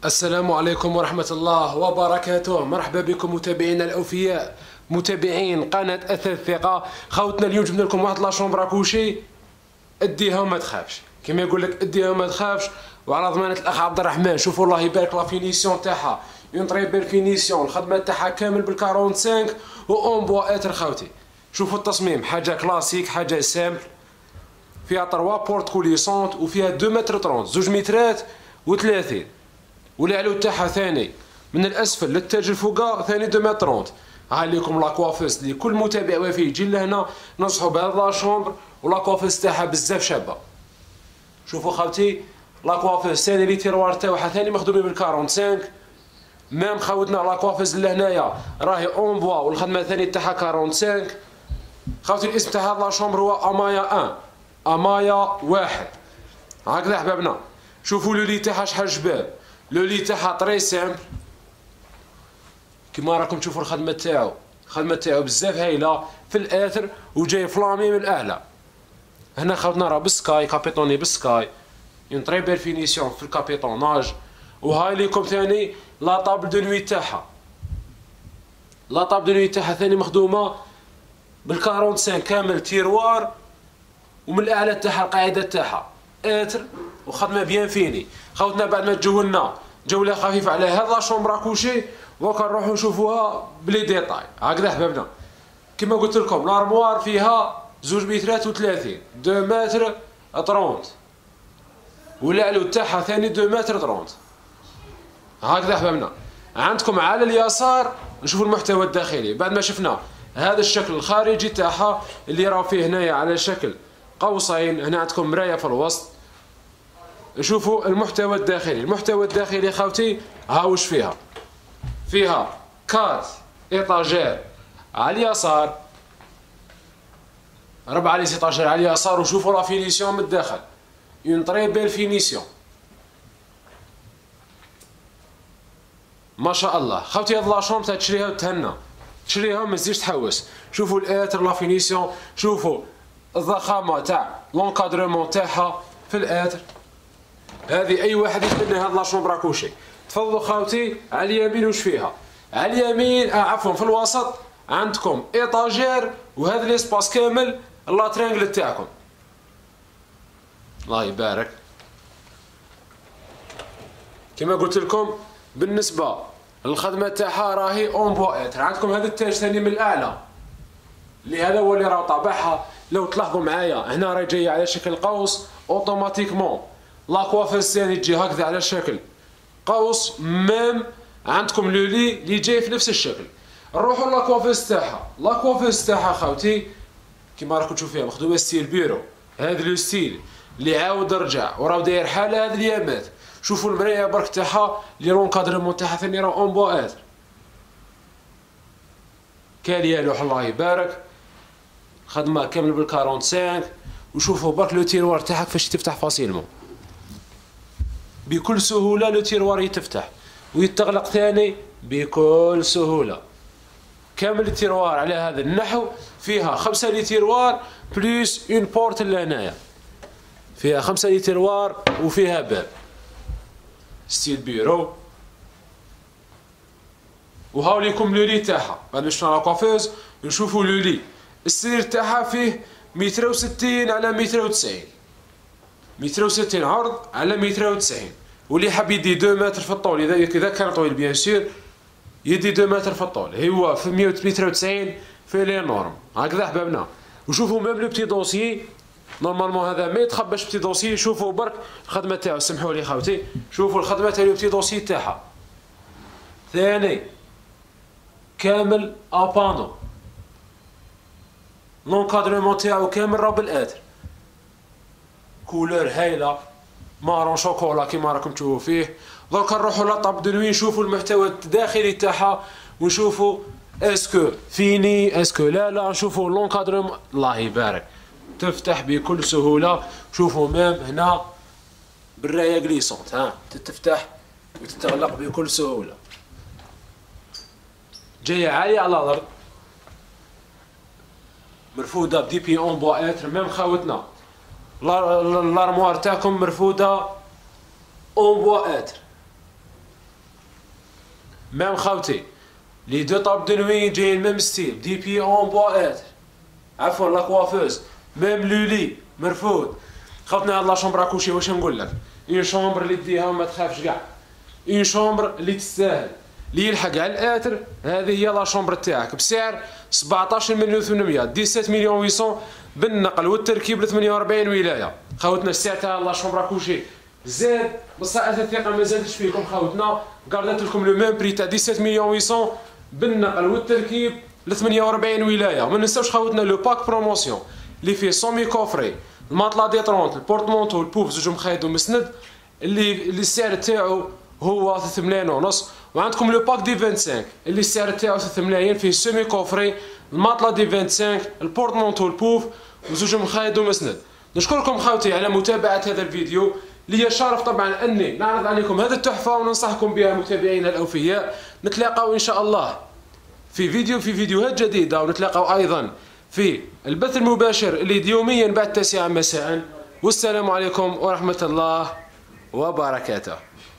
السلام عليكم ورحمة الله وبركاته. مرحبا بكم متابعينا الأوفياء، متابعين قناة أثاث الثقة. خوتنا اليوم جبنا لكم واحد لاشومبر كوشي اديها وما تخافش، كما يقول لك اديها وما تخافش. وعلى ضمانة الأخ عبد الرحمن. شوفوا الله يبارك لا فينيسيون تاعها، اون طري بيل فينيسيون، الخدمة تاعها كامل بال 45 و اون بوا اتر خوتي. شوفوا التصميم، حاجة كلاسيك، حاجة سامبل، فيها 3 بورت كوليسونت وفيها 2 متر 30، 2 مترات و30، والعلو تاعها ثاني من الاسفل للتاج الفوقا ثاني 2 متر 30. ها ليكم لاكوافيس اللي كل متابع وافي يجي لهنا ننصحوا بهذا لاشومبر، ولاكوافيس تاعها بزاف شابه. شوفوا خاوتي لاكوافيس ثاني لي تيروار تاعها ثاني مخدومين بال 45. ميم خاوتنا لاكوافيس اللي هنايا راهي اون بوا والخدمه الثانيه تاعها 45. خاوتي الاسم تاع هذا لاشومبر هو امايا 1، امايا 1 هكذا حبابنا. شوفوا لو لي تاعها شحال جباب، لو لي تاعها طري سامبل كيما راكم تشوفوا. الخدمه تاعو بزاف هايله في الاثر وجاي فلامي من الاعلى. هنا خوتنا راه بالسكاي، كابيطوني بالسكاي، اون طري بيل فينيسيون في الكابيطوناج. وهاي ليكم ثاني لا طابل دو نوي تاعها، لا طابل دو نوي تاعها ثاني مخدومه بال 45 كامل تيروار، ومن الاعلى تاعها القاعده تاعها اتر وخدمه بيان فيني. خوتنا بعد ما تجولنا جوله خفيفه على هذا شومبرا كوشي، دوكا نروحو نشوفوها بلي ديتاي هكذا حبابنا. كما قلت لكم لارموار فيها 2 مترات و30، 2 متر 30، والعلو تاعها ثاني 2 متر 30 هكذا حبابنا. عندكم على اليسار نشوفوا المحتوى الداخلي. بعد ما شفنا هذا الشكل الخارجي تاعها اللي راه فيه هنايا على شكل قوسين، هنا عندكم مرايه في الوسط. شوفوا المحتوى الداخلي. المحتوى الداخلي خاوتي ها واش فيها 4 ايطاجير على اليسار، 4 ايطاجير على اليسار. وشوفوا لا فينيسيون من الداخل، اون طري بيل فينيسيون ما شاء الله. خاوتي هاد لاشومبر تشريها وتهنى، تشريها ما تزيدش تحوس. شوفوا الاتر لا فينيسيون، شوفوا الضخامه تاع لونكادرومون تاعها في الاتر. هذه اي واحد يتمنى هاد لاشومبر كوشي. تفضلوا خاوتي على اليمين واش فيها. على اليمين عفوا في الوسط عندكم ايطاجير، وهذا ليسباس كامل لا ترينغل تاعكم. الله يبارك. كما قلت لكم بالنسبه للخدمه تاعها راهي اون بواتر. عندكم هذا التاج ثاني من الاعلى اللي هذا هو اللي راه طابعها. لو تلاحظوا معايا هنا راهي جايه على شكل قوس اوتوماتيكمون. لاكوافيس ثاني تجي هكذا على شكل قوس. ميم عندكم لولي اللي جاي في نفس الشكل. نروحوا لاكوافيس تاعها. لاكوافيس تاعها خاوتي كيما راكم تشوفوا فيها مخدومه ستيل بيرو، هذا لو ستيل اللي عاود رجع وراه داير حاله هذه اليامات. شوفوا المرايه برك تاعها اللي لونكادرمون تاعها ثاني راه اون بوات كاليه لوح الله يبارك. خدمه كامل بال 45. وشوفوا برك لو تيروار تاعها كيفاش تفتح فاسيلمون بكل سهوله. لو تيروار يتفتح ويتغلق ثاني بكل سهوله. كامل التيروار على هذا النحو. فيها 5 لي تيروار بليس اون بورت لهنايا، فيها 5 لي تيروار وفيها باب ستيل بيرو. وهاو ليكم لو لي تاعها. بعد ما شفنا لاكوافيز نشوفوا لو لي. السرير تاعها فيه 160 على 190، 160 عرض على 190. واللي حاب يدي 2 متر في الطول، اذا كان طويل بيان سور يدي 2 متر في الطول. هو في 190 في لي نورم هكذا حبابنا. وشوفوا ميم لو بتي دوسيي نورمالمون هذا ما يتخباش بتي دوسيي. شوفوا برك الخدمه تاعو، سمحوا لي خاوتي، شوفوا الخدمه تاع لو بتي دوسيي تاعها ثاني كامل ابانو. لونكادرمون تاعو كامل راه بالاتر، كولور هايله مارون شوكولا كيما راكم تشوفوا فيه. دركا نروحوا لاطاب دو نوي نشوفوا المحتوى الداخلي تاعها ونشوفوا اسكو فيني اسكو لا. نشوفوا لونكادرمون الله يبارك تفتح بكل سهوله. شوفوا ميم هنا بالرايه غليسونت ها تتفتح وتتغلق بكل سهوله. جايه عاليه على الارض، مرفوده بدي بي اون بوا اتر. ميم خاوتنا لارموار تاعكم مرفوده اون بوا اتر. ميم خوتي لي دو طاب دو نوي جايين ميم ستيل، دي بي اون بوا اتر، عفوا لا كوافوز ميم لولي مرفود. خوتنا هاد لا شومبر اكوشي واش نقول لك، اون شومبر اللي ديها وما تخافش كاع، اون شومبر اللي تستاهل، اللي يلحق على الاتر. هذه هي لا شومبر تاعك بسعر 17 مليون 800، 17 مليون 800 بالنقل والتركيب ل 48 ولايه. خوتنا السعر تاع لا شومبر اكوشي زاد بصحة الثقة ما زادش فيكم خوتنا، قردت لكم لو ميم بري تاع 17 مليون 800 بالنقل والتركيب ل 48 ولايه. ما ننساوش خوتنا لو باك بروموسيون اللي فيه سومي كوفري، الماطلا ديترونت، البورتمونتو، البوف، زوج مخيط ومسند، اللي السعر تاعو هو 3 ملايين ونص. وعندكم لو باك دي 25 اللي السعر تاعو 3 ملايين، فيه سومي كوفري، الماطلا دي 25، البورتمونتو، البوف وزوج مخيط ومسند. نشكركم خوتي على متابعة هذا الفيديو، لي شرف طبعا اني نعرض عليكم هذه التحفة وننصحكم بها متابعينا الاوفياء. نتلاقاو ان شاء الله في فيديوهات جديدة، ونتلاقاو ايضا في البث المباشر اللي يوميا بعد 9 مساء. والسلام عليكم ورحمة الله وبركاته.